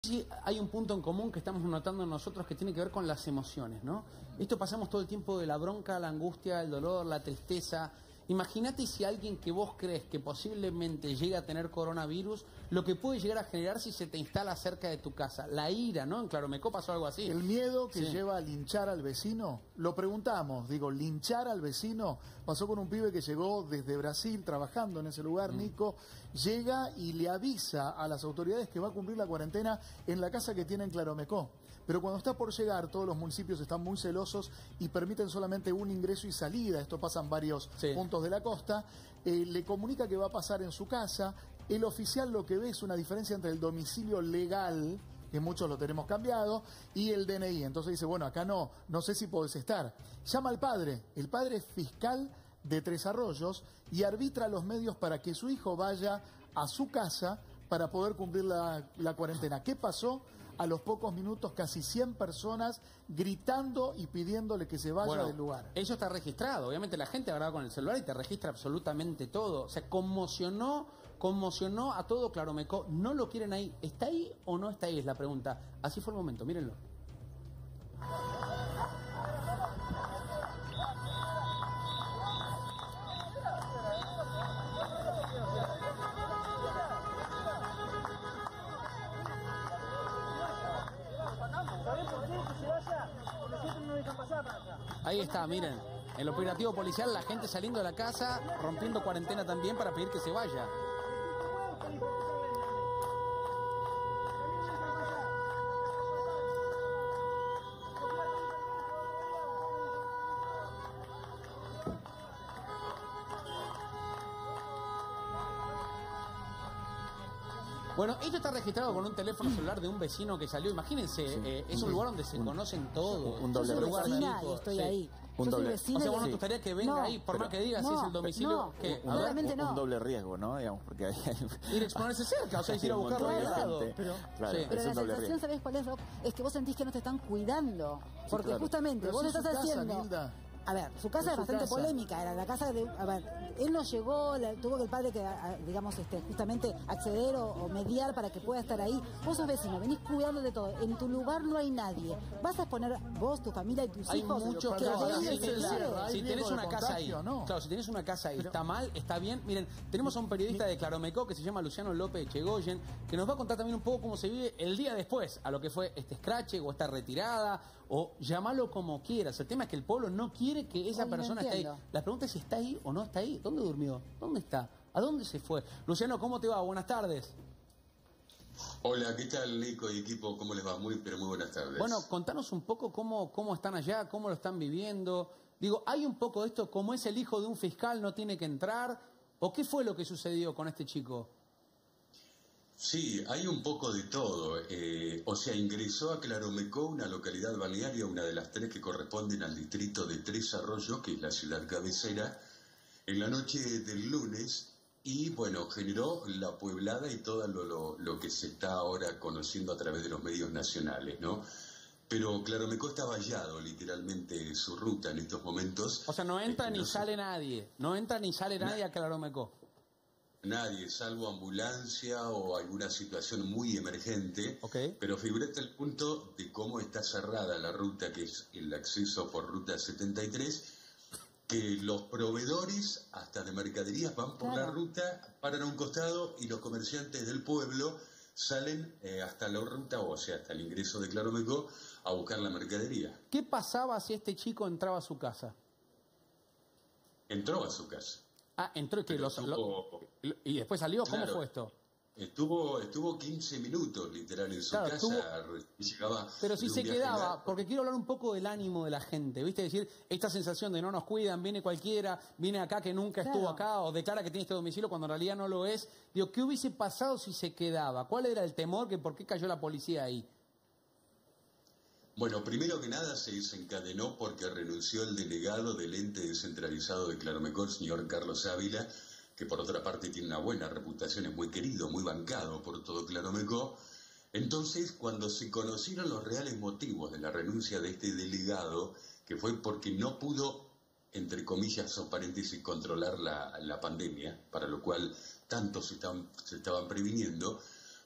Sí, hay un punto en común que estamos notando nosotros que tiene que ver con las emociones, ¿no? Esto pasamos todo el tiempo de la bronca, la angustia, el dolor, la tristeza. Imagínate si alguien que vos crees que posiblemente llegue a tener coronavirus, lo que puede llegar a generar si se te instala cerca de tu casa. La ira, ¿no? En Claromecó pasó algo así. El miedo que Sí. lleva a linchar al vecino, lo preguntamos, linchar al vecino, pasó con un pibe que llegó desde Brasil trabajando en ese lugar, Nico, llega y le avisa a las autoridades que va a cumplir la cuarentena en la casa que tiene en Claromecó. Pero cuando está por llegar, todos los municipios están muy celosos y permiten solamente un ingreso y salida, esto pasa en varios puntos de la costa, le comunica que va a pasar en su casa, el oficial lo que ve es una diferencia entre el domicilio legal, que muchos lo tenemos cambiado, y el DNI. Entonces dice, bueno, acá no sé si podés estar. Llama al padre, el padre es fiscal de Tres Arroyos y arbitra los medios para que su hijo vaya a su casa para poder cumplir la cuarentena. ¿Qué pasó? A los pocos minutos, casi 100 personas gritando y pidiéndole que se vaya del lugar. Eso está registrado. Obviamente la gente agarraba con el celular y te registra absolutamente todo. O sea, conmocionó a todo Claromecó. No lo quieren ahí. ¿Está ahí o no está ahí? Es la pregunta. Así fue el momento, mírenlo. Ahí está, miren, el operativo policial, la gente saliendo de la casa, rompiendo cuarentena también para pedir que se vaya. Bueno, esto está registrado con un teléfono celular de un vecino que salió. Imagínense, es un lugar donde se conocen todos. Un doble Yo soy riesgo. vecina y estoy ahí. Un Yo soy doble. vecina O sea, y- bueno, te gustaría que venga ahí, por más que diga si es el domicilio. no, que, no, realmente no. Un doble riesgo, ¿no? Digamos, porque hay... ir a exponerse cerca, o sea, ir a un buscarlo montón ahí de al lado. gente. Pero, Claro, sí. pero es la un doble sensación, riesgo. ¿sabés cuál es, Rob? Es que vos sentís que no te están cuidando. Porque claro. justamente Pero vos si estás su casa, haciendo... Nilda. A ver, su casa Es es su bastante casa. polémica, era la casa de... A ver, él no llegó, tuvo que el padre que, digamos, justamente acceder o mediar para que pueda estar ahí. Vos sos vecino, venís cuidando de todo. En tu lugar no hay nadie. Vas a exponer vos, tu familia y tus Hay hijos... muchos que casos vengan así. y se lleven. ¿Hay Si tenés riesgo de una casa ahí, contagio, no? claro, si tenés una casa ahí, está mal, está bien. Miren, tenemos a un periodista de Claromecó que se llama Luciano López Echegoyen, que nos va a contar también un poco cómo se vive el día después a lo que fue este escrache o esta retirada, o llamalo como quieras. El tema es que el pueblo no quiere que esa Ay, no persona esté ahí. entiendo. La pregunta es si está ahí o no está ahí. ¿Dónde durmió? ¿Dónde está? ¿A dónde se fue? Luciano, ¿cómo te va? Buenas tardes. Hola, ¿qué tal, Nico y equipo? ¿Cómo les va? Muy buenas tardes. Bueno, contanos un poco cómo están allá, cómo lo están viviendo. Digo, ¿hay un poco de esto, como es el hijo de un fiscal, no tiene que entrar? ¿O qué fue lo que sucedió con este chico? Sí, hay un poco de todo. O sea, ingresó a Claromecó, una localidad balnearia, una de las tres que corresponden al distrito de Tres Arroyos, que es la ciudad cabecera, en la noche del lunes. Y bueno, generó la pueblada y todo lo que se está ahora conociendo a través de los medios nacionales, ¿no? Pero Claromecó está vallado literalmente su ruta en estos momentos. O sea, no entra ni No sé. sale nadie. No entra ni sale nadie a Claromecó. Nadie, salvo ambulancia o alguna situación muy emergente. Ok. Pero figúrate el punto de cómo está cerrada la ruta, que es el acceso por ruta 73, que los proveedores, hasta de mercaderías, van por la ruta, paran a un costado y los comerciantes del pueblo salen hasta la ruta, o sea, hasta el ingreso de Claromecó, a buscar la mercadería. ¿Qué pasaba si este chico entraba a su casa? Entró a su casa. Ah, entró y que Pero y después salió. ¿Cómo Claro. fue esto? Estuvo 15 minutos literal en su Claro, casa y llegaba. Pero si de un se viaje quedaba, largo. porque quiero hablar un poco del ánimo de la gente, ¿viste? Decir, esta sensación de no nos cuidan, viene cualquiera, viene acá que nunca estuvo Claro. acá, o declara que tiene este domicilio cuando en realidad no lo es. Digo, ¿qué hubiese pasado si se quedaba? ¿Cuál era el temor? ¿Por qué cayó la policía ahí? Bueno, primero que nada se desencadenó porque renunció el delegado del ente descentralizado de Claromecó, el señor Carlos Ávila, que por otra parte tiene una buena reputación, es muy querido, muy bancado por todo Claromecó. Entonces, cuando se conocieron los reales motivos de la renuncia de este delegado, que fue porque no pudo, entre comillas o paréntesis, controlar la pandemia, para lo cual tanto se estaban previniendo,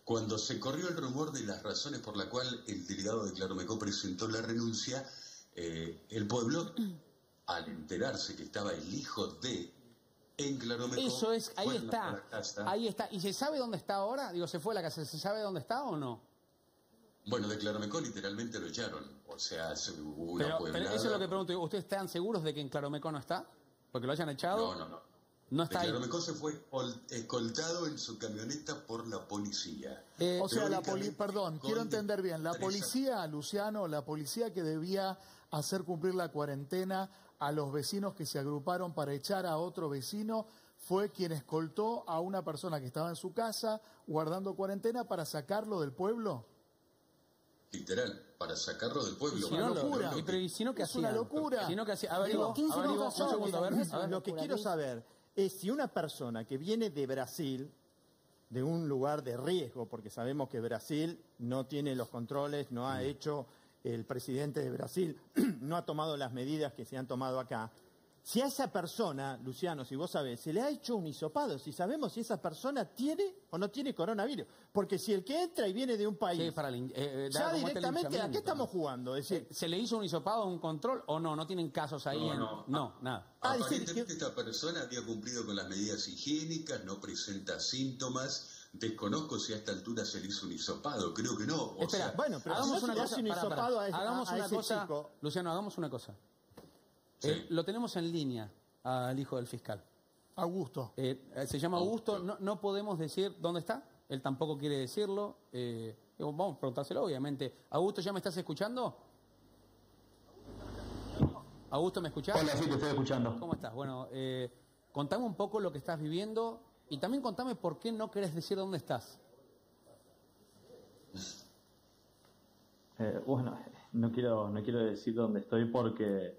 Cuando se corrió el rumor de las razones por las cuales el delegado de Claromecó presentó la renuncia, el pueblo, al enterarse que estaba el hijo de en Claromecó, Eso es, ahí fueron está, a la casa. ahí está. ¿Y se sabe dónde está ahora? Digo, se fue a la casa, ¿se sabe dónde está o no? Bueno, de Claromecó literalmente lo echaron, o sea, hubo una Pero pueblada. eso es lo que pregunto, ¿ustedes están seguros de que en Claromecó no está? ¿Porque lo hayan echado? No. No De está ahí. Claromecó se fue escoltado en su camioneta por la policía. O sea, Teóricamente, perdón, con quiero entender bien. La 3 policía, Luciano, la policía que debía hacer cumplir la cuarentena a los vecinos que se agruparon para echar a otro vecino, fue quien escoltó a una persona que estaba en su casa guardando cuarentena para sacarlo del pueblo. literal, para sacarlo del pueblo. Es una locura. ¿Y si no, qué Es hacía? una locura. Si no, ¿qué hacía? A ver, Digo, Ivo, 15 a ver, Ivo, un minutos segundo, a ver, solos, a ver. Lo que quiero saber es si una persona que viene de Brasil, de un lugar de riesgo, porque sabemos que Brasil no tiene los controles, no ha hecho, el presidente de Brasil no ha tomado las medidas que se han tomado acá. Si a esa persona, Luciano, si vos sabés, se le ha hecho un hisopado, si sabemos si esa persona tiene o no tiene coronavirus. Porque si el que entra y viene de un país, Sí, para ya directamente, ¿a qué estamos jugando? Es decir, ¿Se le hizo un hisopado, un control o no? ¿No tienen casos ahí? No, nada. Ah, decir Aparentemente que- esta persona había cumplido con las medidas higiénicas, no presenta síntomas. Desconozco si a esta altura se le hizo un hisopado, creo que no. O Espera, sea, bueno, pero hagamos si no una se le cosa. hace un Pará, hisopado a ese- hagamos a una ese cosa. chico. Luciano, hagamos una cosa. Sí. Lo tenemos en línea al hijo del fiscal. Augusto. Se llama Augusto. No podemos decir dónde está. Él tampoco quiere decirlo. Vamos a preguntárselo, obviamente. Augusto, ¿ya me estás escuchando? Augusto, ¿me escuchás? Hola, sí, te estoy escuchando. ¿Cómo estás? Bueno, contame un poco lo que estás viviendo y también contame por qué no querés decir dónde estás. Bueno, no quiero decir dónde estoy porque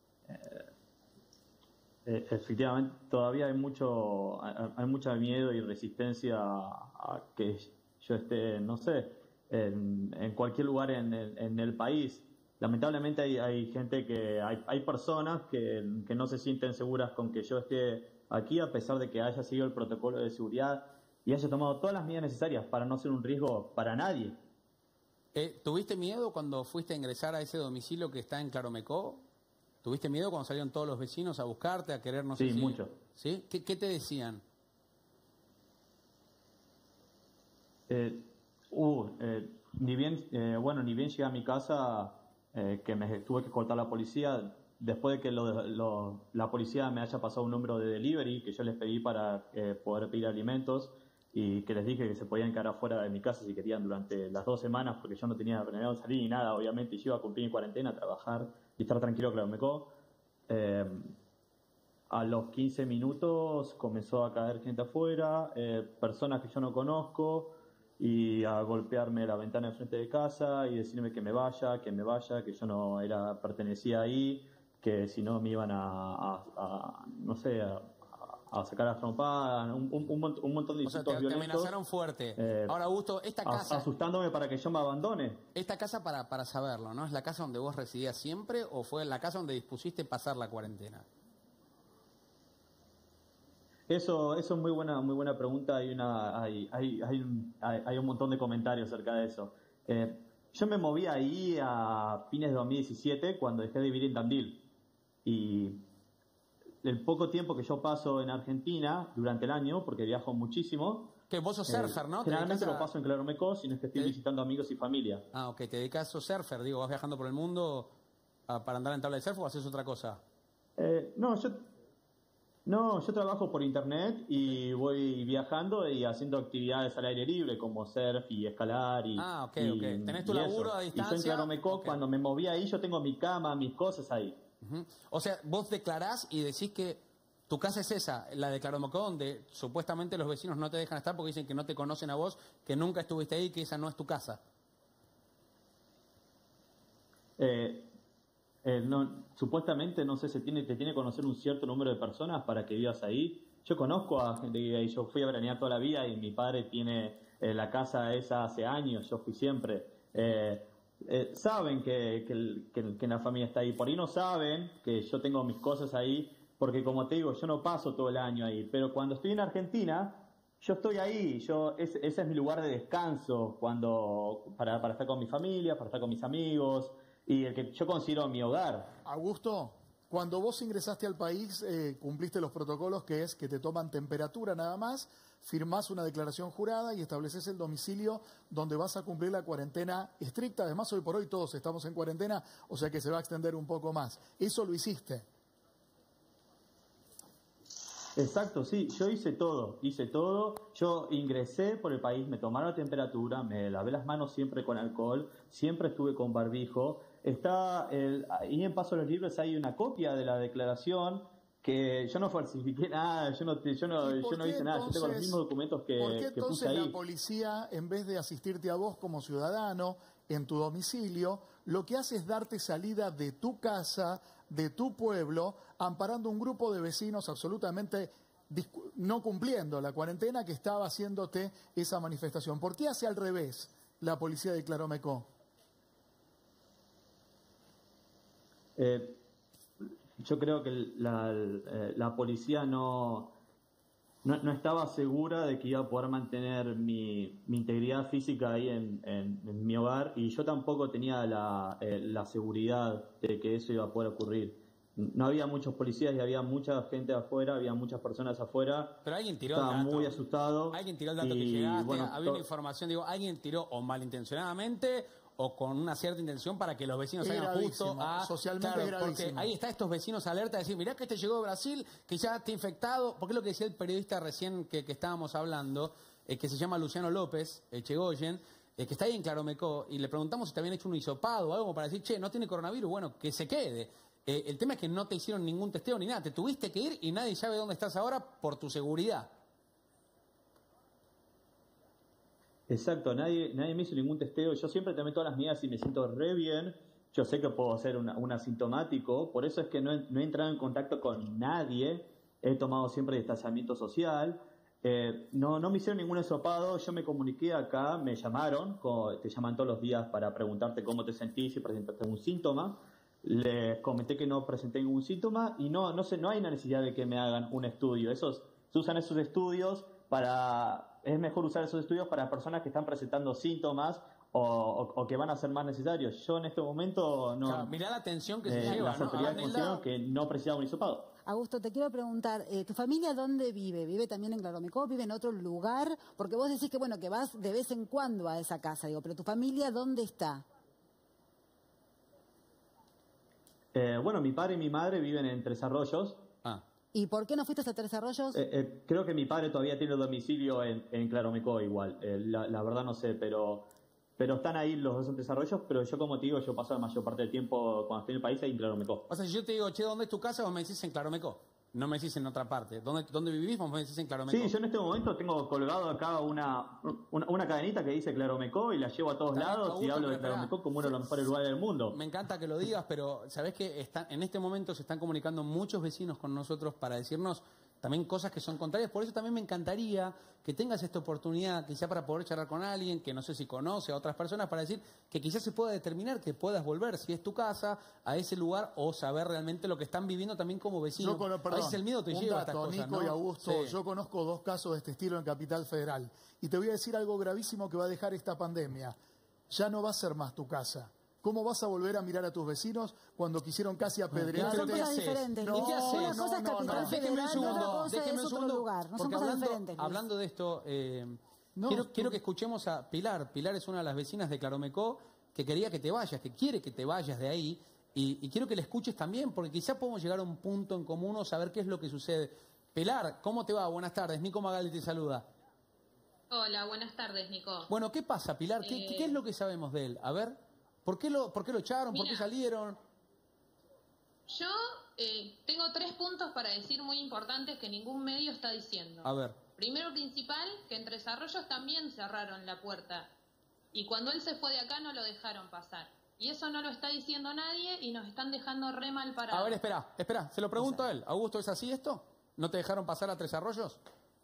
efectivamente todavía hay mucho miedo y resistencia a que yo esté, no sé, en cualquier lugar en el país. Lamentablemente hay gente hay personas que no se sienten seguras con que yo esté aquí, a pesar de que haya seguido el protocolo de seguridad y haya tomado todas las medidas necesarias para no ser un riesgo para nadie. ¿Tuviste miedo cuando fuiste a ingresar a ese domicilio que está en Claromecó? ¿Tuviste miedo cuando salieron todos los vecinos a buscarte, a querer, no sé Sí, si... mucho. ¿Sí? ¿Qué te decían? Ni bien llegué a mi casa, que me tuve que cortar la policía, después de que la policía me haya pasado un número de delivery que yo les pedí para poder pedir alimentos y que les dije que se podían quedar afuera de mi casa si querían durante las 2 semanas, porque yo no tenía planeado salir ni nada, obviamente, y yo iba a cumplir mi cuarentena, a trabajar y estar tranquilo, claro, me a los 15 minutos comenzó a caer gente afuera, personas que yo no conozco, y a golpearme la ventana de frente de casa y decirme que me vaya, que yo no pertenecía ahí, que si no me iban no sé, a sacar las trompadas, un montón de O sea, insultos te violentos. amenazaron fuerte. Ahora, Augusto, esta casa... Asustándome para que yo me abandone. Esta casa, para saberlo, ¿no? ¿Es la casa donde vos residías siempre o fue la casa donde dispusiste pasar la cuarentena? Eso es muy buena pregunta. Hay un montón de comentarios acerca de eso. Yo me moví ahí a fines de 2017 cuando dejé de vivir en Tandil. Y el poco tiempo que yo paso en Argentina durante el año, porque viajo muchísimo. Que vos sos surfer, ¿no? Generalmente lo paso en Claromecó, si no es que estoy visitando amigos y familia. Ah, ok, te dedicas, sos surfer, digo, vas viajando por el mundo para andar en tabla de surf o haces otra cosa. Yo trabajo por internet y voy viajando y haciendo actividades al aire libre como surf y escalar y ok. Tenés tu laburo eso. a distancia. Y yo en Claromecó, Ok. cuando me moví ahí, yo tengo mi cama, mis cosas ahí. Ujú. O sea, vos declarás y decís que tu casa es esa, la de Claromecó, donde supuestamente los vecinos no te dejan estar porque dicen que no te conocen a vos, que nunca estuviste ahí, que esa no es tu casa. Supuestamente, no sé, te tiene que conocer un cierto número de personas para que vivas ahí. Yo conozco a gente que vive ahí, yo fui a veranear toda la vida y mi padre tiene la casa esa hace años, yo fui siempre. Saben que la familia está ahí, por ahí no saben que yo tengo mis cosas ahí, porque como te digo, yo no paso todo el año ahí, pero cuando estoy en Argentina, yo estoy ahí, ese es mi lugar de descanso para estar con mi familia, para estar con mis amigos y el que yo considero mi hogar. Augusto, cuando vos ingresaste al país, cumpliste los protocolos, que es que te toman temperatura nada más, firmás una declaración jurada y estableces el domicilio donde vas a cumplir la cuarentena estricta. Además, hoy por hoy todos estamos en cuarentena, o sea que se va a extender un poco más. Eso lo hiciste. Exacto, sí, yo hice todo, yo ingresé por el país, me tomaron la temperatura, me lavé las manos siempre con alcohol, siempre estuve con barbijo, ahí en Paso de los Libres hay una copia de la declaración que yo no falsifiqué nada, yo no hice nada, yo tengo los mismos documentos que ¿por qué puse entonces ahí. la policía, en vez de asistirte a vos como ciudadano en tu domicilio, lo que hace es darte salida de tu casa, de tu pueblo, amparando un grupo de vecinos absolutamente no cumpliendo la cuarentena que estaba haciéndote esa manifestación? ¿Por qué hace al revés la policía de Claromecó? Yo creo que la policía no estaba segura de que iba a poder mantener mi integridad física ahí en mi hogar, y yo tampoco tenía la seguridad de que eso iba a poder ocurrir. No había muchos policías y había mucha gente afuera, había muchas personas afuera. Pero alguien tiró Estaba el dato. muy asustado. Alguien tiró el dato que y, llegaste, bueno, había una información, alguien tiró o malintencionadamente o con una cierta intención para que los vecinos Es salgan justo gravísimo, a... socialmente Claro, es gravísimo. porque ahí está estos vecinos alerta de decir, mirá que este llegó de Brasil, que ya está infectado, porque es lo que decía el periodista recién que estábamos hablando, que se llama Luciano López, Chegoyen, que está ahí en Claromecó, y le preguntamos si te habían hecho un hisopado o algo para decir, che, no tiene coronavirus, bueno, que se quede. El tema es que no te hicieron ningún testeo ni nada, te tuviste que ir y nadie sabe dónde estás ahora por tu seguridad. Exacto, nadie me hizo ningún testeo. Yo siempre tomé todas las medidas y me siento re bien. Yo sé que puedo ser un asintomático, por eso es que no he entrado en contacto con nadie. He tomado siempre distanciamiento social. No me hicieron ningún hisopado. Yo me comuniqué acá, me llamaron, te llaman todos los días para preguntarte cómo te sentís, si presentaste algún síntoma. Les comenté que no presenté ningún síntoma y no hay una necesidad de que me hagan un estudio. Se usan esos estudios es mejor usar esos estudios para personas que están presentando síntomas o que van a ser más necesarios. Yo en este momento no. Claro, mirá la atención que se lleva, Las ¿no? autoridades consideran que no precisaba un hisopado. Augusto, te quiero preguntar, ¿tu familia dónde vive? ¿Vive también en Claromecó? ¿Vive en otro lugar? Porque vos decís que bueno que vas de vez en cuando a esa casa, digo, pero ¿tu familia dónde está? Bueno, mi padre y mi madre viven en Tres Arroyos. ¿Y por qué no fuiste a Tres Arroyos? Creo que mi padre todavía tiene domicilio en Claromecó igual. La verdad no sé, pero están ahí los dos en Tres Arroyos. Pero yo, como te digo, yo paso la mayor parte del tiempo cuando estoy en el país ahí en Claromecó. O sea, si yo te digo, che, ¿dónde es tu casa? Vos me decís en Claromecó. No me decís en otra parte. ¿Dónde vivís? Vos me decís en Claromecó. Sí, yo en este momento tengo colgado acá una cadenita que dice Claromecó y la llevo a todos lados Augusto, y hablo de pero Claromecó como uno de los mejores lugares del mundo. Me encanta que lo digas, pero sabés que en este momento se están comunicando muchos vecinos con nosotros para decirnos también cosas que son contrarias. Por eso también me encantaría que tengas esta oportunidad, quizá para poder charlar con alguien que no sé si conoce a otras personas, para decir que quizás se pueda determinar que puedas volver, si es tu casa, a ese lugar o saber realmente lo que están viviendo también como vecinos. A veces el miedo te lleva a estas cosas, Nico ¿no? y Augusto, Sí. yo conozco 2 casos de este estilo en Capital Federal. Y te voy a decir algo gravísimo que va a dejar esta pandemia. Ya no va a ser más tu casa. ¿Cómo vas a volver a mirar a tus vecinos cuando quisieron casi apedrearte? Son cosas diferentes. No, ¿Y qué haces? Una cosa es Capital Déjenme un Federal y otra segundo, cosa déjenme es un otro segundo, lugar. No son porque cosas diferentes. Luis. hablando de esto, quiero que escuchemos a Pilar. Pilar es una de las vecinas de Claromecó que quería que te vayas, que quiere que te vayas de ahí, y quiero que le escuches también, porque quizá podemos llegar a un punto en común o saber qué es lo que sucede. Pilar, ¿cómo te va? Buenas tardes. Nico Magali te saluda. Hola, buenas tardes, Nico. Bueno, ¿qué pasa, Pilar? ¿Qué es lo que sabemos de él? A ver, ¿por qué lo echaron? ¿Por qué salieron? Yo tengo 3 puntos para decir muy importantes que ningún medio está diciendo. A ver. Primero principal, que en Tres Arroyos también cerraron la puerta. Y cuando él se fue de acá no lo dejaron pasar. Y eso no lo está diciendo nadie y nos están dejando re mal parados. A ver, espera, se lo pregunto a él. Augusto, ¿es así esto? ¿No te dejaron pasar a Tres Arroyos?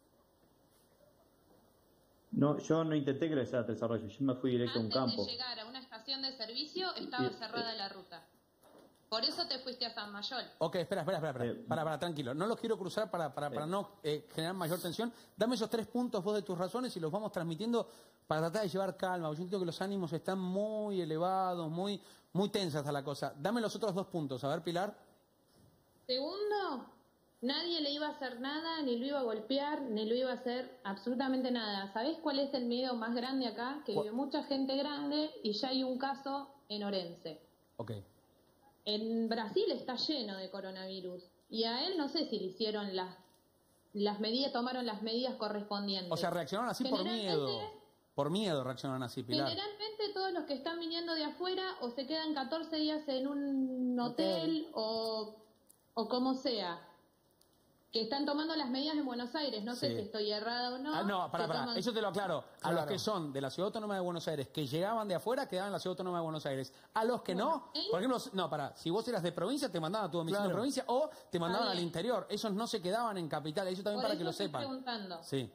No, yo no intenté ingresar a Tres Arroyos, yo me fui directo a un campo. Antes de llegar a una estación de servicio estaba cerrada la ruta. Por eso te fuiste a San Mayol. Ok, espera, tranquilo. No los quiero cruzar para no generar mayor tensión. Dame esos 3 puntos vos de tus razones y los vamos transmitiendo para tratar de llevar calma. Yo siento que los ánimos están muy elevados, muy tensas a la cosa. Dame los otros 2 puntos. A ver, Pilar. Segundo, nadie le iba a hacer nada, ni lo iba a golpear, ni lo iba a hacer absolutamente nada. ¿Sabés cuál es el miedo más grande acá? Que vive mucha gente grande y ya hay un caso en Orense. Ok. En Brasil está lleno de coronavirus y a él no sé si le hicieron las medidas, tomaron las medidas correspondientes. O sea, reaccionaron así por miedo. Por miedo reaccionan así, Pilar. Generalmente todos los que están viniendo de afuera o se quedan 14 días en un hotel o como sea, que están tomando las medidas en Buenos Aires. No sé si estoy errada o no. No, eso te lo aclaro. A los que son de la Ciudad Autónoma de Buenos Aires, que llegaban de afuera, quedaban en la Ciudad Autónoma de Buenos Aires. A los que no, por ejemplo, si vos eras de provincia, te mandaban a tu domicilio de provincia o te mandaban al interior. Esos no se quedaban en capital. Eso también por para que lo estoy sepan. Preguntando. Sí.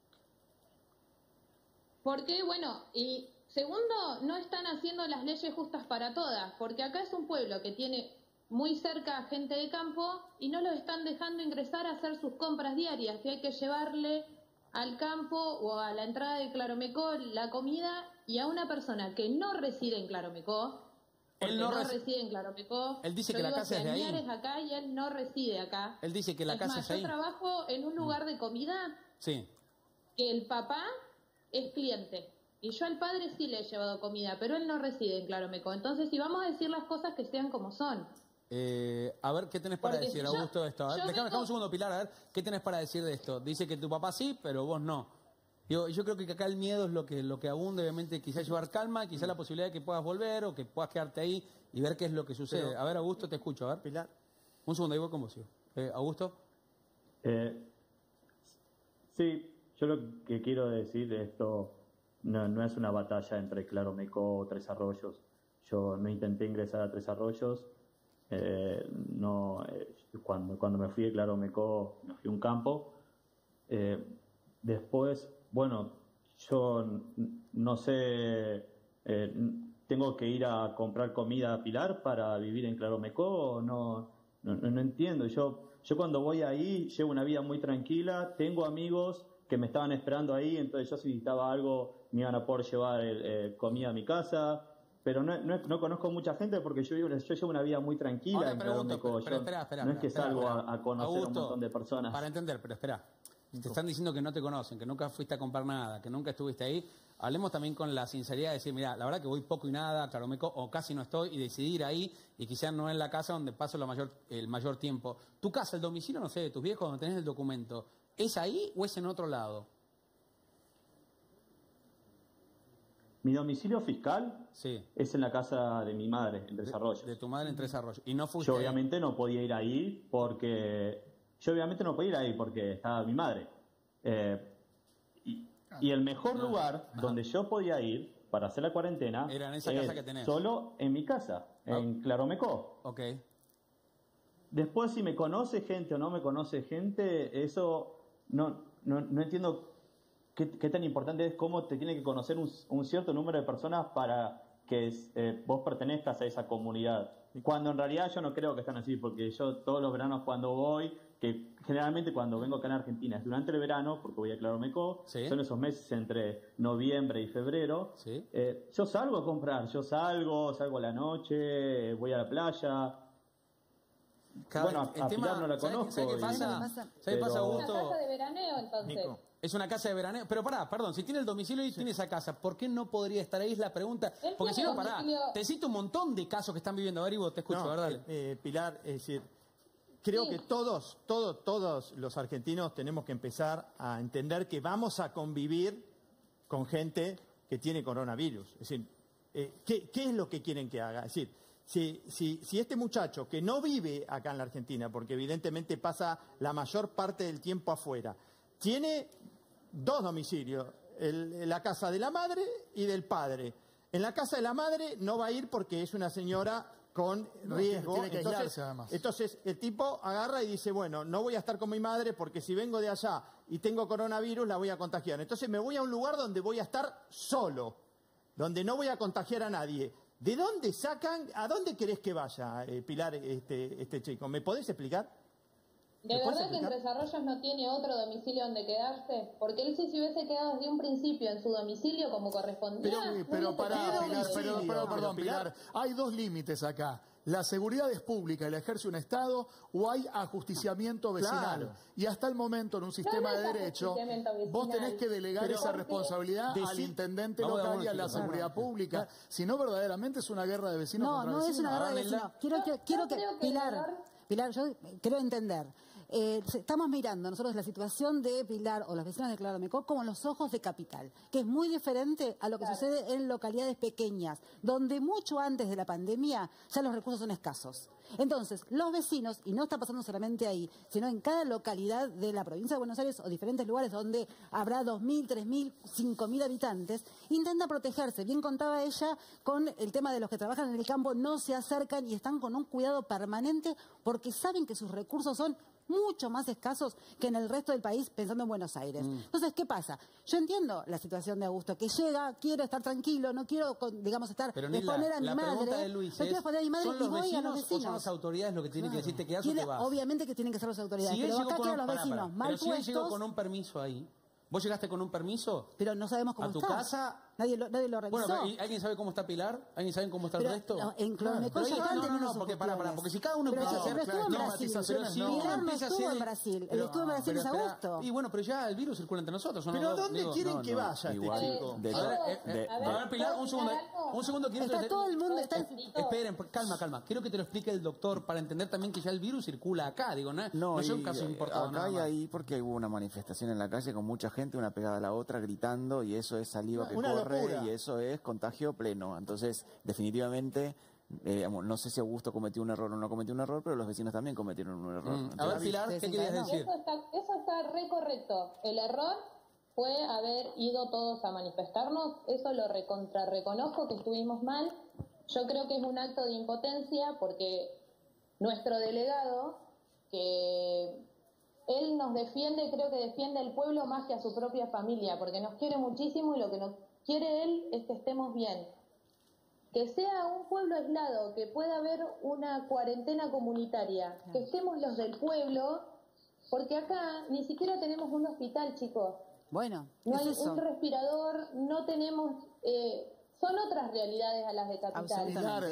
Porque, bueno, y segundo, no están haciendo las leyes justas para todas, porque acá es un pueblo que tiene muy cerca a gente de campo y no los están dejando ingresar a hacer sus compras diarias, que hay que llevarle al campo o a la entrada de Claromecó la comida, y a una persona que no reside en Claromecó, porque no reside en Claromecó. Él dice que la casa es de ahí. Acá y él no reside acá. Él dice que la casa es ahí. Yo trabajo en un lugar de comida que el papá es cliente. Y yo al padre sí le he llevado comida, pero él no reside en Claromecó. Entonces, si vamos a decir las cosas que sean como son. A ver, ¿qué tenés para decir, Augusto, de esto? A ver, déjame un segundo, Pilar, a ver, ¿qué tenés para decir de esto? Dice que tu papá sí, pero vos no. Yo creo que acá el miedo es lo que abunda, obviamente, quizás llevar calma, quizás la posibilidad de que puedas volver o que puedas quedarte ahí y ver qué es lo que sucede. Pero, a ver, Augusto, te escucho, a ver. Pilar. Un segundo, ahí voy con vos. Augusto. Sí, yo lo que quiero decir de esto no es una batalla entre Claromecó o Tres Arroyos. Yo no intenté ingresar a Tres Arroyos. Cuando me fui de Claromecó, me fui a un campo. Después, bueno, yo no sé, tengo que ir a comprar comida a Pilar para vivir en Claromecó. No entiendo. Yo cuando voy ahí llevo una vida muy tranquila, tengo amigos que me estaban esperando ahí, entonces yo si necesitaba algo me iban a poder llevar comida a mi casa. Pero no conozco mucha gente porque yo llevo una vida muy tranquila en Claromecó. No es que salgo a conocer a un montón de personas. Para entender, pero espera. Te están diciendo que no te conocen, que nunca fuiste a comprar nada, que nunca estuviste ahí. Hablemos también con la sinceridad de decir, mira, la verdad que voy poco y nada a Claromecó, o casi no estoy, y decidir ahí, y quizás no en la casa donde paso el mayor tiempo. ¿Tu casa, el domicilio, no sé, de tus viejos, donde tenés el documento, es ahí o es en otro lado? Mi domicilio fiscal es en la casa de mi madre, en Tres Arroyos. De tu madre en Tres Arroyos. ¿Y no fuiste? Yo obviamente no podía ir ahí porque estaba mi madre. Y el mejor lugar donde yo podía ir para hacer la cuarentena era en esa casa que tenés. Solo en mi casa, en Claromecó. Ok. Después, si me conoce gente o no me conoce gente, eso no entiendo. ¿Qué tan importante es cómo te tiene que conocer un cierto número de personas para que vos pertenezcas a esa comunidad? Cuando en realidad yo no creo que están así, porque yo todos los veranos cuando voy, que generalmente cuando vengo acá en Argentina es durante el verano, porque voy a Claromecó, son esos meses entre noviembre y febrero, yo salgo a comprar, salgo a la noche, voy a la playa. Bueno, a Pilar no la conozco. ¿Sabes qué pasa? ¿Sabes qué pasa, Augusto? ¿Es una casa de veraneo entonces? Nico. Es una casa de veraneo. Pero perdón, si tiene el domicilio y tiene esa casa, ¿por qué no podría estar ahí? Es la pregunta. Porque si no, te cito un montón de casos que están viviendo. A ver, Ivo, te escucho, ¿verdad? Pilar, es decir, creo que todos los argentinos tenemos que empezar a entender que vamos a convivir con gente que tiene coronavirus. Es decir, ¿qué es lo que quieren que haga? Es decir, si este muchacho que no vive acá en la Argentina, porque evidentemente pasa la mayor parte del tiempo afuera, tiene 2 domicilios, la casa de la madre y del padre. En la casa de la madre no va a ir porque es una señora con riesgo. Tiene que aislarse, además. Entonces el tipo agarra y dice, bueno, no voy a estar con mi madre porque si vengo de allá y tengo coronavirus la voy a contagiar. Entonces me voy a un lugar donde voy a estar solo, donde no voy a contagiar a nadie. ¿De dónde sacan? ¿A dónde querés que vaya, Pilar, este chico? ¿Me podés explicar? ¿De verdad que en Tres Arroyos no tiene otro domicilio donde quedarse? Porque él si se hubiese quedado desde un principio en su domicilio como correspondía... Pero pará, Pilar, perdón, Pilar. Pilar. Hay dos límites acá. ¿La seguridad es pública y la ejerce un Estado o hay ajusticiamiento vecinal? Claro. Y hasta el momento en un sistema No, no de es derecho, ajusticiamiento vecinal. vos tenés que delegar Pero esa responsabilidad al intendente local y a la seguridad pública. Si no, verdaderamente es una guerra de vecinos No, contra no vecinos. es una guerra de vecinos. Quiero que Pilar, yo quiero entender. Estamos mirando nosotros la situación de Pilar o los vecinos de Claromecó como los ojos de capital, que es muy diferente a lo que sucede en localidades pequeñas, donde mucho antes de la pandemia ya los recursos son escasos. Entonces, los vecinos, y no está pasando solamente ahí, sino en cada localidad de la provincia de Buenos Aires o diferentes lugares donde habrá 2.000, 3.000, 5.000 habitantes, intenta protegerse. Bien contaba ella con el tema de los que trabajan en el campo, no se acercan y están con un cuidado permanente porque saben que sus recursos son mucho más escasos que en el resto del país, pensando en Buenos Aires. Entonces, ¿qué pasa? Yo entiendo la situación de Augusto, que llega, quiero estar tranquilo, no quiero, digamos, exponer a mi madre. No quiero exponer a mi madre y voy a los vecinos. ¿O son las autoridades lo que tienen que decir te quedas o te vas? Obviamente que tienen que ser las autoridades, pero acá quedan los vecinos mal puestos. Pero si él llegó con un permiso ahí, ¿vos llegaste con un permiso? Pero no sabemos cómo está. ¿A tu casa? Nadie lo revisó. Bueno, ¿alguien sabe cómo está Pilar? ¿Alguien sabe cómo está el resto? En Claromecó ya están teniendo sus porque si cada uno empieza a hacer... Pero estuvo en Brasil. Pilar no estuvo en Brasil. Él estuvo en Brasil es Augusto. Y bueno, pero ya el virus circula entre nosotros. ¿Pero a dónde quieren que vaya este chico? A ver, Pilar, un segundo. Está todo el mundo... Esperen, calma. Quiero que te lo explique el doctor para entender también que ya el virus circula acá. Digo, no es un caso importante. Acá y ahí porque hubo una manifestación en la calle con mucha gente, una pegada a la otra, gritando, y eso es saliva que corre, y eso es contagio pleno. Entonces, definitivamente, no sé si Augusto cometió un error o no cometió un error, pero los vecinos también cometieron un error. Entonces, a ver, Pilar, ¿qué querías decir? Eso está re correcto. El error fue haber ido todos a manifestarnos. Eso lo reconozco que estuvimos mal. Yo creo que es un acto de impotencia porque nuestro delegado, que él nos defiende, creo que defiende al pueblo más que a su propia familia, porque nos quiere muchísimo y lo que nos quiere él es que estemos bien. Que sea un pueblo aislado, que pueda haber una cuarentena comunitaria, que estemos los del pueblo, porque acá ni siquiera tenemos un hospital, chicos. Bueno, no hay un respirador, no tenemos... son otras realidades a las de capital.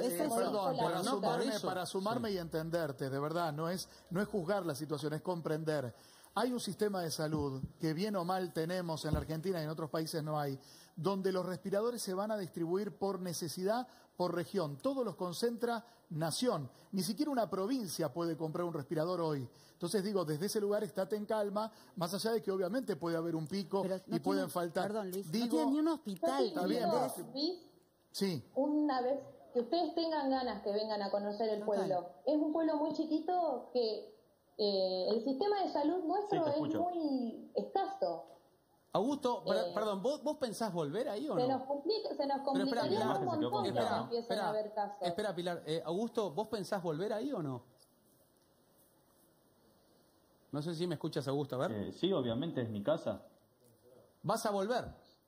Perdón, para sumarme y entenderte, de verdad, no es juzgar la situación, es comprender. Hay un sistema de salud que bien o mal tenemos en la Argentina y en otros países no hay, donde los respiradores se van a distribuir por necesidad, por región. Todos los concentra nación. Ni siquiera una provincia puede comprar un respirador hoy. Entonces digo, desde ese lugar estate en calma, más allá de que obviamente puede haber un pico y pueden faltar. Perdón, Luis, no tiene ni un hospital. Está bien, sí. Una vez que ustedes tengan ganas que vengan a conocer el pueblo. Es un pueblo muy chiquito que el sistema de salud nuestro es muy escaso. Augusto, perdón, ¿vos pensás volver ahí o no? Se nos complicaría un montón que empiecen a haber casos. Espera, Pilar. Augusto, ¿vos pensás volver ahí o no? No sé si me escuchas, Augusto, a ver. Sí, obviamente, es mi casa. ¿Vas a volver?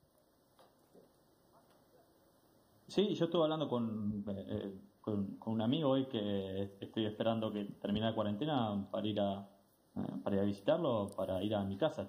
Sí, yo estuve hablando con un amigo hoy que estoy esperando que termine la cuarentena para ir a visitarlo, para ir a mi casa.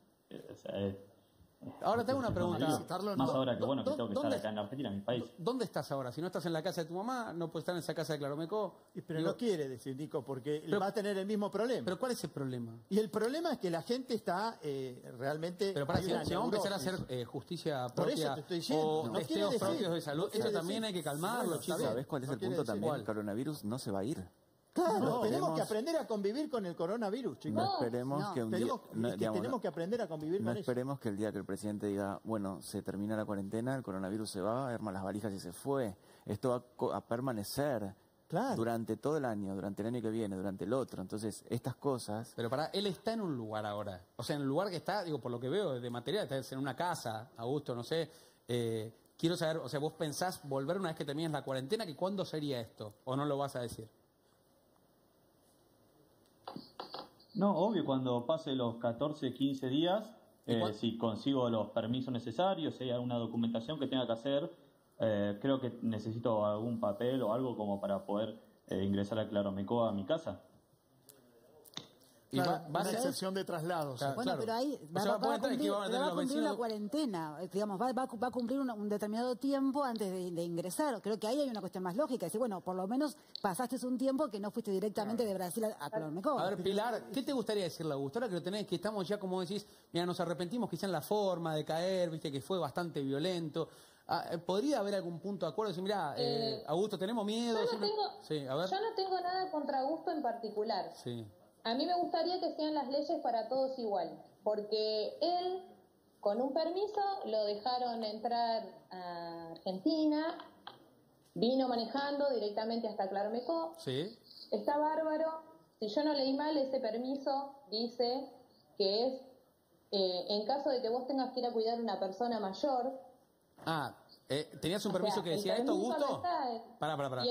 Ahora te hago una pregunta. Más ahora que bueno que tengo que estar acá en Argentina, en mi país. ¿Dónde estás ahora? Si no estás en la casa de tu mamá, no puedes estar en esa casa de Claromecó. Pero no quiere decir, Nico, porque va a tener el mismo problema. ¿Pero cuál es el problema? Y el problema es que la gente está realmente... Pero para si vamos a empezar a hacer justicia propia o testeos propios de salud, eso también hay que calmarlo, chicos. ¿Sabés cuál es el punto también? El coronavirus no se va a ir. Claro, tenemos que aprender a convivir con el coronavirus, chicos. No esperemos que un día... tenemos que aprender a convivir con eso. No esperemos que el día que el presidente diga, bueno, se termina la cuarentena, el coronavirus se va, arma las valijas y se fue. Esto va a permanecer durante todo el año, durante el año que viene, durante el otro. Entonces, estas cosas... Pero él está en un lugar ahora. O sea, en el lugar que está, digo, por lo que veo de material, está en una casa, Augusto, no sé. Quiero saber, o sea, ¿vos pensás volver una vez que termines la cuarentena? ¿Que cuándo sería esto? ¿O no lo vas a decir? No, obvio, cuando pase los 14, 15 días, si consigo los permisos necesarios, si hay alguna documentación que tenga que hacer, creo que necesito algún papel o algo como para poder ingresar a Claromecó a mi casa. Claro, una excepción de traslados. Claro, bueno, pero ahí va a cumplir la cuarentena, digamos, va a cumplir un determinado tiempo antes de ingresar. Creo que ahí hay una cuestión más lógica. Es decir, bueno, por lo menos pasaste un tiempo que no fuiste directamente de Brasil a Claromecó. A ver, Pilar, ¿qué te gustaría decirle, Augusto? Ahora que lo tenés, que estamos ya, como decís, mira, nos arrepentimos quizá en la forma de caer, viste que fue bastante violento. ¿Podría haber algún punto de acuerdo? Decir, mira, Augusto, tenemos miedo. Yo no tengo nada contra Augusto en particular. Sí. A mí me gustaría que sean las leyes para todos igual, porque él, con un permiso, lo dejaron entrar a Argentina, vino manejando directamente hasta Claromecó. Sí. Está bárbaro. Si yo no leí mal, ese permiso dice que es en caso de que vos tengas que ir a cuidar a una persona mayor. ¿Tenías un permiso que decía esto, Augusto? Pará.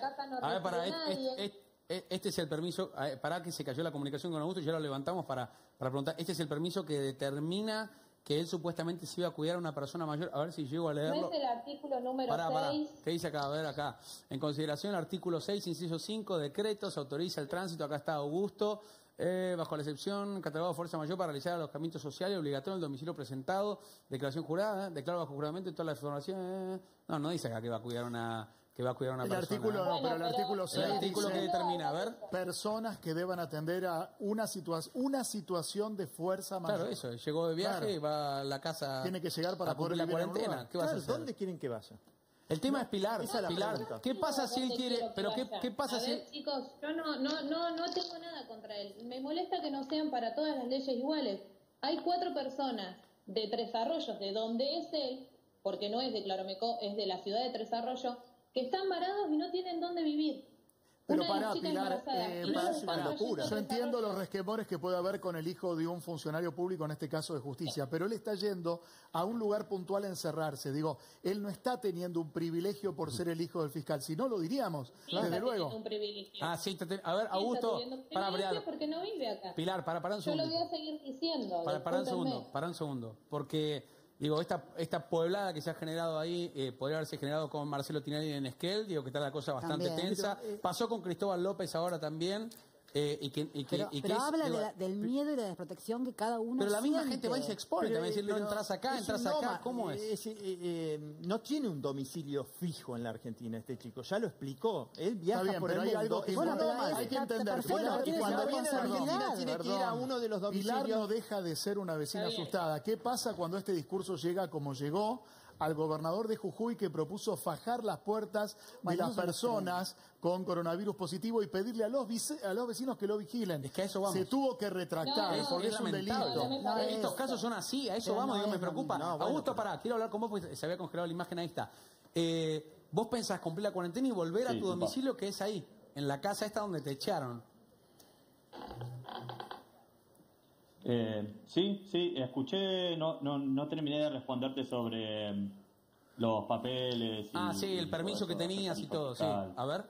Este es el permiso, para que se cayó la comunicación con Augusto, ya lo levantamos para preguntar. Este es el permiso que determina que él supuestamente se iba a cuidar a una persona mayor. A ver si llego a leerlo. ¿No es el artículo número 6? ¿Qué dice acá? A ver, acá. En consideración, el artículo 6, inciso 5, decreto, se autoriza el tránsito. Acá está Augusto. Bajo la excepción, catalogado de fuerza mayor para realizar alojamiento social y obligatorio en el domicilio presentado, declaración jurada, declaro bajo juramento y toda la información. No dice acá que va a cuidar una persona. Artículo, no, pero el artículo 6 el artículo que determina, a ver. Personas que deban atender a una situación de fuerza mayor. Claro, eso, llegó de viaje y va a la casa. Tiene que llegar para poder la cuarentena. ¿Qué vas a hacer? ¿Dónde quieren que vaya? El tema es Pilar. ¿Qué pasa si él quiere? Pero ¿qué pasa si? Chicos, yo no tengo nada contra él. Me molesta que no sean para todas las leyes iguales. Hay 4 personas de Tres Arroyos, de donde es él, porque no es de Claromecó, es de la ciudad de Tres Arroyos, que están varados y no tienen dónde vivir. Pero pará, Pilar, yo entiendo los resquemores que puede haber con el hijo de un funcionario público, en este caso de justicia, pero él está yendo a un lugar puntual a encerrarse. Digo, él no está teniendo un privilegio por ser el hijo del fiscal, si no lo diríamos, desde luego. Un privilegio. Sí, a ver, Augusto, para porque no vive acá. Pilar, para un segundo. Yo lo voy a seguir diciendo. Para un segundo, porque digo, esta pueblada que se ha generado ahí, podría haberse generado con Marcelo Tinelli en Esquel, digo que está la cosa bastante tensa. Pasó con Cristóbal López ahora también. Pero habla del miedo y la desprotección que cada uno Pero la misma siente. gente va y se expone, también decir, no entras acá, ¿cómo es? No tiene un domicilio fijo en la Argentina este chico, ya lo explicó. Él viaja por el mundo. Algo que hay que entender. Y cuando viene a la Argentina tiene que ir a uno de los domicilios. Pilar no deja de ser una vecina asustada. ¿Qué pasa cuando este discurso llega como llegó al gobernador de Jujuy, que propuso fajar las puertas de las personas con coronavirus positivo y pedirle a los vecinos que lo vigilen? Es que a eso vamos. Se tuvo que retractar porque es un delito. Estos casos son así, a eso vamos, me preocupa. Augusto, quiero hablar con vos porque se había congelado la imagen, ahí está. Vos pensás cumplir la cuarentena y volver a tu domicilio, que es ahí, en la casa esta donde te echaron. Sí, escuché, no terminé de responderte sobre los papeles. Sí, el permiso que tenías y todo, sí. A ver.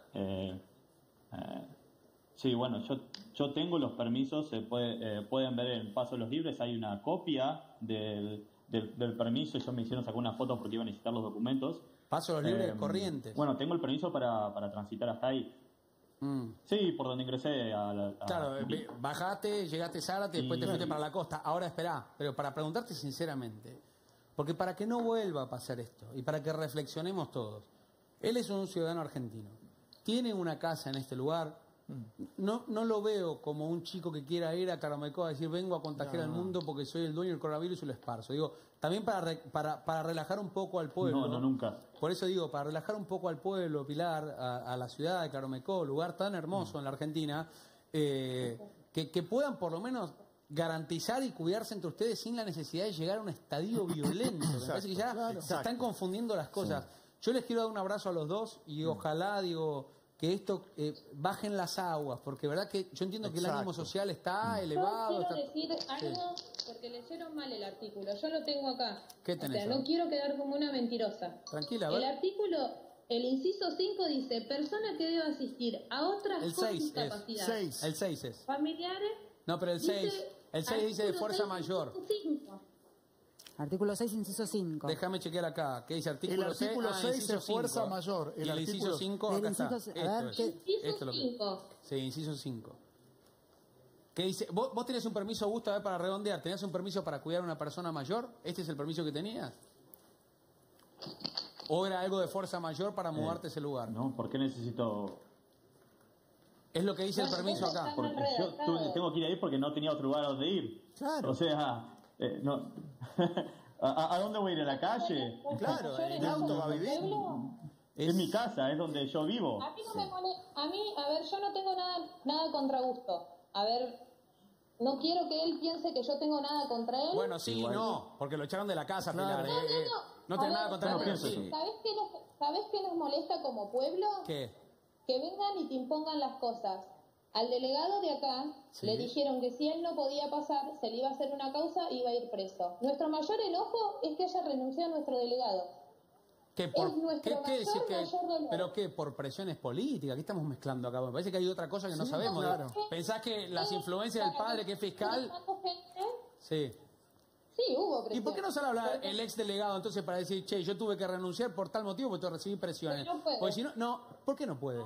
Sí, bueno, yo tengo los permisos, pueden ver en Paso de los Libres, hay una copia del permiso, ellos me hicieron sacar una foto porque iban a necesitar los documentos. Paso de los Libres, Corrientes. Bueno, tengo el permiso para transitar hasta ahí. Sí, por donde ingresé Claro, bajaste, llegaste a Zárate, después te fuiste para la costa. Ahora esperá, pero para preguntarte sinceramente, porque para que no vuelva a pasar esto y para que reflexionemos todos, él es un ciudadano argentino, tiene una casa en este lugar, no lo veo como un chico que quiera ir a Claromecó a decir vengo a contagiar al mundo porque soy el dueño del coronavirus y lo esparzo. Digo, también para relajar un poco al pueblo. No, nunca. Por eso digo, para relajar un poco al pueblo, Pilar, a la ciudad de Claromecó, lugar tan hermoso en la Argentina, que puedan por lo menos garantizar y cuidarse entre ustedes sin la necesidad de llegar a un estadio violento. Me parece que ya se están confundiendo las cosas. Yo les quiero dar un abrazo a los dos y ojalá, que esto bajen las aguas, porque verdad que yo entiendo que el ánimo social está elevado. Yo quiero decir algo, porque leyeron mal el artículo, yo lo tengo acá. ¿Qué tenés? No quiero quedar como una mentirosa. Tranquila, a ver. El artículo, el inciso 5 dice, persona que debe asistir a otras con discapacidad. El 6 es. Familiares. No, pero el 6 dice de fuerza mayor. Artículo 6, inciso 5. Déjame chequear acá. ¿Qué dice El artículo 6? artículo 6 es fuerza 5. mayor. Y el inciso 5, acá está. A ver, Esto es lo que... Sí, inciso 5. ¿Qué dice? ¿Vos tenés un permiso, Augusto, a ver, para redondear? ¿Tenías un permiso para cuidar a una persona mayor? ¿Este es el permiso que tenías? ¿O era algo de fuerza mayor para mudarte a ese lugar? No, ¿por qué necesito...? Es lo que dice el permiso acá. Porque yo tengo que ir ahí porque no tenía otro lugar donde ir. Claro. O sea, no... ¿A dónde voy a ir? ¿A la calle? Claro, en auto va a vivir. Es mi casa, es donde yo vivo. A mí no me molesta. A mí, a ver, yo no tengo nada contra Augusto. A ver, no quiero que él piense que yo tengo nada contra él. Bueno, sí, igual. No, porque lo echaron de la casa, claro. Pilar. No tenés nada contra él. Sí. ¿Sabés qué nos molesta como pueblo? ¿Qué? Que vengan y te impongan las cosas. Al delegado de acá le dijeron que si él no podía pasar, se le iba a hacer una causa y iba a ir preso. Nuestro mayor enojo es que haya renunciado a nuestro delegado. ¿Qué, ¿Pero qué? ¿Por presiones políticas? ¿Qué estamos mezclando acá? Me parece que hay otra cosa que no sabemos. Claro. ¿Pensás que las influencias del padre, que es fiscal? Sí. Sí, hubo presión. ¿Y por qué no sale a hablar el ex delegado entonces para decir, che, yo tuve que renunciar por tal motivo porque recibí presiones? No puede. Porque si no, ¿por qué no puede?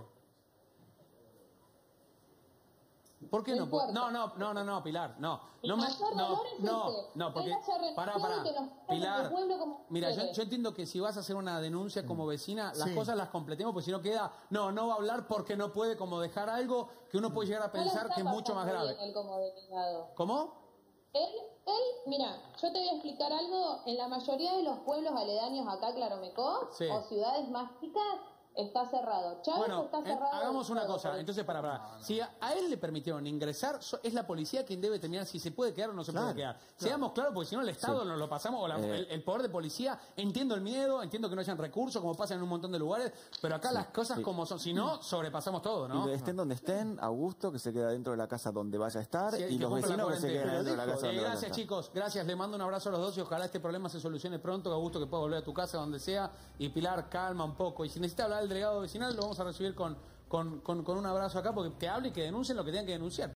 ¿Por qué no puede? No, Pilar, no, porque pará, Pilar, mira, yo entiendo que si vas a hacer una denuncia como vecina, las cosas las completemos, porque si no queda, no va a hablar porque no puede, como dejar algo que uno puede llegar a pensar que es mucho más grave. ¿Cómo? Mira, yo te voy a explicar algo. En la mayoría de los pueblos aledaños acá a Claromecó, o ciudades más chicas, está cerrado. Chávez está cerrado. Hagamos una cosa. Entonces, para. Si a él le permitieron ingresar, es la policía quien debe determinar si se puede quedar o no se puede quedar. Seamos claros, porque si no el Estado nos lo pasamos, o el poder de policía. Entiendo el miedo, entiendo que no hayan recursos, como pasa en un montón de lugares, pero acá las cosas como son. Si no, sobrepasamos todo, ¿no? Y estén donde estén, Augusto que se queda dentro de la casa donde vaya a estar, y los vecinos que se queden dentro de la casa donde vaya a estar. Gracias, chicos. Gracias. Le mando un abrazo a los dos y ojalá este problema se solucione pronto. Augusto, que pueda volver a tu casa, donde sea. Y Pilar, calma un poco. Y si necesita hablar del delegado vecinal, lo vamos a recibir con un abrazo acá, porque que hable y que denuncien lo que tengan que denunciar.